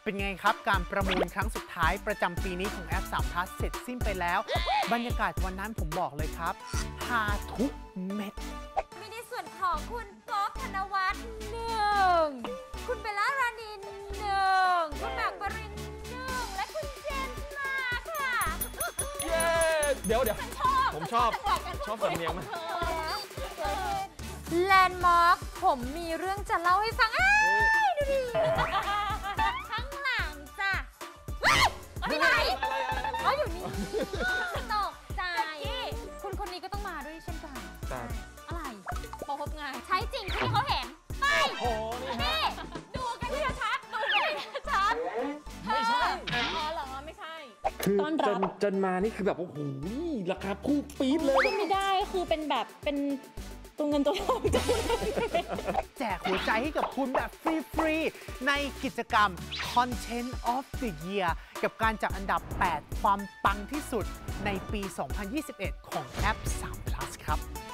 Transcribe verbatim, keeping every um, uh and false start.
เป็นไงครับการประมูลครั้งสุดท้ายประจำปีนี้ของแอปสาม plus เสร็จสิ้นไปแล้วบรรยากาศวันนั้นผมบอกเลยครับฮาทุกเม็ดมีในส่วนของคุณก๊อฟธนวัฒน์หนึ่งคุณเบลล่ารานีหนึ่งคุณแบกปรินหนึ่งและคุณเจนมาค่ะเย้เดี๋ยวเดี๋ยวผมชอบชอบสำเนียงมากแลนด์มาร์คผมมีเรื่องจะเล่าให้ฟังอ้ายดูดิข้างหลังจ้ะที่ไหนอ๋ออยู่นี่ตกใจคุณคนนี้ก็ต้องมาด้วยเช่นกันอะไรพอพบงานใช้จริงที่เขาเห็นไปโอ้นี่ดูกันที่ชัดดูกันที่ชัดไม่ใช่อ๋อเหรอไม่ใช่คือจนจนมานี่คือแบบโอ้โหราคาพุ่งปี๊ดเลยไม่ได้คือเป็นแบบเป็นตัวเงินตัวทองแจกหัวใจให้กับคุณแบบฟรีๆในกิจกรรม Content of the Year กับการจัดอันดับแปดความปังที่สุดในปี สองพันยี่สิบเอ็ด ของแอปสาม plus ครับ